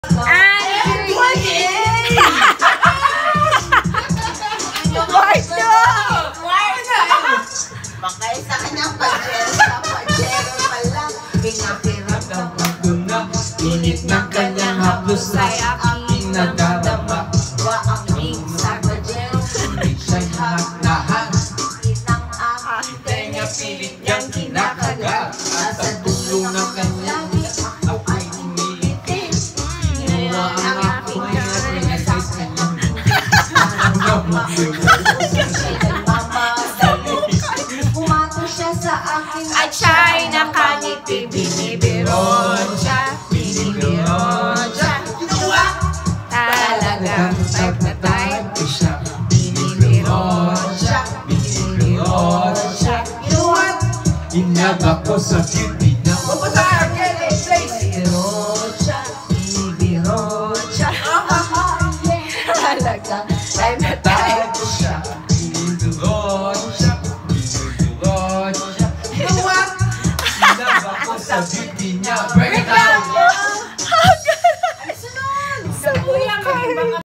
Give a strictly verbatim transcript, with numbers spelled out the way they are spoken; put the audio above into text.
Makaisa ka ng pajero sa pajero pala. Pinapirap ng pagduna. Init ng kanyang haplos ay aking nadarama. Wa ang ring sa pajero. Hindi siya'y lahat-lahat. Inang aking tenga pilit niyang kinakagat. At sa dulo ng kanyang ako ay umiliti. Ginawa ang aking pinag-realize kanyang parang at siya'y nakangiti, binibiron siya, binibiron siya. Talagang type na type ko siya, binibiron siya, binibiron siya. You know what? Inabak ko sa beauty na pupunta ka na binibiron siya, binibiron siya. Talagang type na type ko siya, binibiron siya, binibiron siya. You know what? Inabak ko sa beauty niya. Break it down!